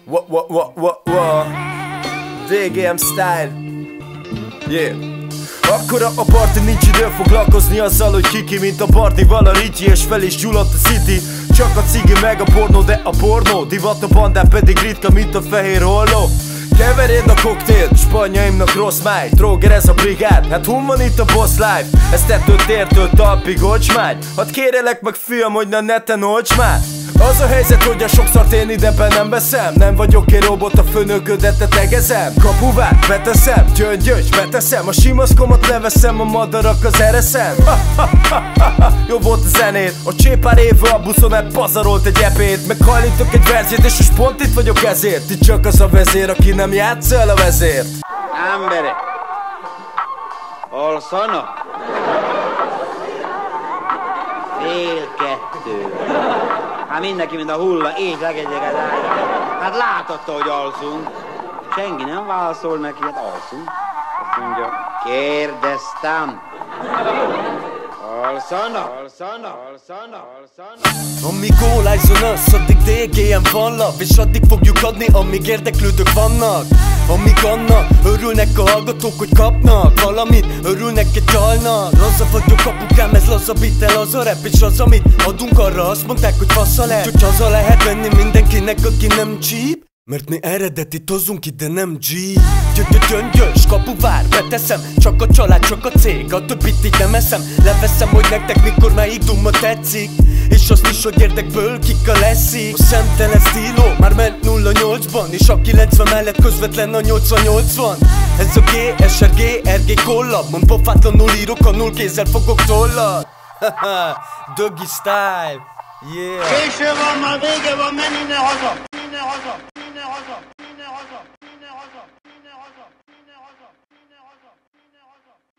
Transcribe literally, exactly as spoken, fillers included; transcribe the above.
What, what, what, what, what? dé gé em style. Yeah. Akkora a party, nincs idő foglalkozni azzal, hogy kiki, mint a Barnival a Ricci, és fel is gyulladt a City. Csak a cigi meg a pornó, de a pornó divat, a bandán pedig ritka, mint a fehér holló. Keverjed a koktélt, spanyaimnak rossz máj. Tróger ez a brigád, hát hun van itt a boss life? Ez tettől tértől talpig ocsmány. Hadd kérelek meg fiam, hogy na neten olcs már. Az a helyzet, hogy a sokszor én ide be nem veszem. Nem vagyok egy robot, a főnöködet te tegezem. Kapuvát beteszem, gyöngyös beteszem. A simaszkomat leveszem, a madarak az ereszem. Jó volt a zenét, a csépár évő a buszon elpazarolt egy epét. Meghajlítok egy verziét, és most pont itt vagyok ezért. Itt csak az a vezér, aki nem játsz el a vezért. Emberek, alszanak? Fél kettő. Hát mindenki, mint a hulla, így legegyek az ágyra. Hát láthatta, hogy alszunk. Senki nem válaszol neki, hát alszunk. Azt mondja, kérdeztem. Alszanak, alszanak, alszanak, alszanak. Amíg all-eyes-on us, addig dé gé em van love. És addig fogjuk adni, amíg érdeklődők vannak. Amíg annak, örülnek a hallgatók, hogy kapnak valamit, örülnek egy dalnak. Laza vagyok apukám, ez laza bitel, az a rap. És az, amit adunk, arra azt mondták, hogy fasza lett. Hogy haza lehet venni mindenkinek, aki nem cheap. Mert mi eredetit hozunk ide, nem G. Gyöngyös, kapuvár, beteszem. Csak a család, csak a cég, a többit így nem eszem. Leveszem, hogy nektek mikor melyik duma tetszik. És azt is, hogy érdekből kika leszik. A szemtelen stíló már ment nulla nyolcban. És a kilencven mellett közvetlen a nyolcvannyolc van. Ez a G, es er gé, er gé kollab. Mond pofátlanul írok, a null kézzel fogok tollat. Haha, Doggy style, yeah. Késő van, már vége van, menj innen haza! Innen haza! Innen haza! Innen haza! Innen haza! Innen haza! Innen haza! Innen haza! Innen haza!